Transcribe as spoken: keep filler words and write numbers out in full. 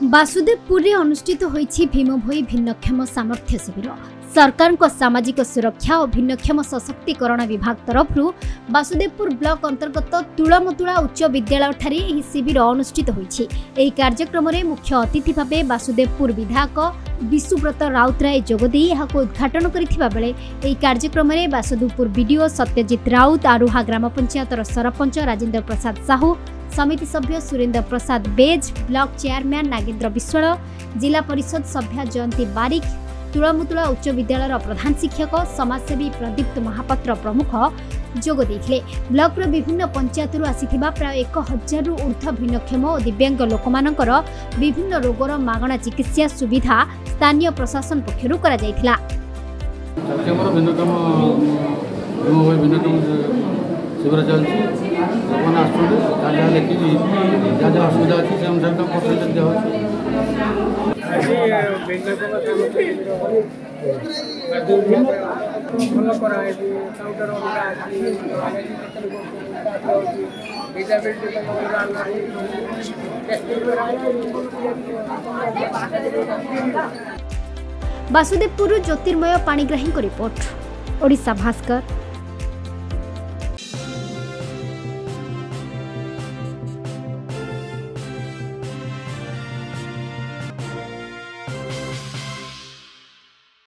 बासुदेवपुर अनुष्ठित होईछि भीमभोई भिन्नक्षम सामर्थ्य शिविर। सरकार को सामाजिक सुरक्षा और भिन्नक्षम सशक्तिकरण विभाग तरफ बासुदेवपुर ब्लॉक अंतर्गत तुलमतुला उच्च विद्यालय ठारे एही शिविर अनुष्ठित होईछि। एही कार्यक्रम रे मुख्य अतिथि भाबे बासुदेवपुर विधायक विशुब्रत राउतराय जोगदे एहाको उद्घाटन करिथिबा बेले एही कार्यक्रम रे बासुदेवपुर बीडीओ सत्यजित राउत, आरुहा ग्राम पंचायतर सरपंच राजेंद्र प्रसाद साहू, समिति सभ्य सुरेंद्र प्रसाद बेज, ब्लॉक चेयरमैन नागेंद्र विश्वाल, जिला परिषद सभ्या जयंती बारिक, तुलमुतुला उच्च विद्यालय प्रधान शिक्षक समाजसेवी प्रदीप्त महापात्र प्रमुख जोग देथिले। ब्लॉक रो विभिन्न पंचायत आसीथिबा प्राय एक हजार ऊर्ध्व भिन्नक्षम और दिव्यांग लोकमानकर विभिन्न रोगर मागणा चिकित्सा सुविधा स्थानीय प्रशासन पक्षरु करा जायथिला। शिविर चलती लोक आसुँच जहाँ देखिए जहाँ जहाँ असुविधा अच्छी से अनुसार कम फसल बासुदेवपुर ज्योतिर्मय पाणिग्राही रिपोर्ट, ओडिशा भास्कर।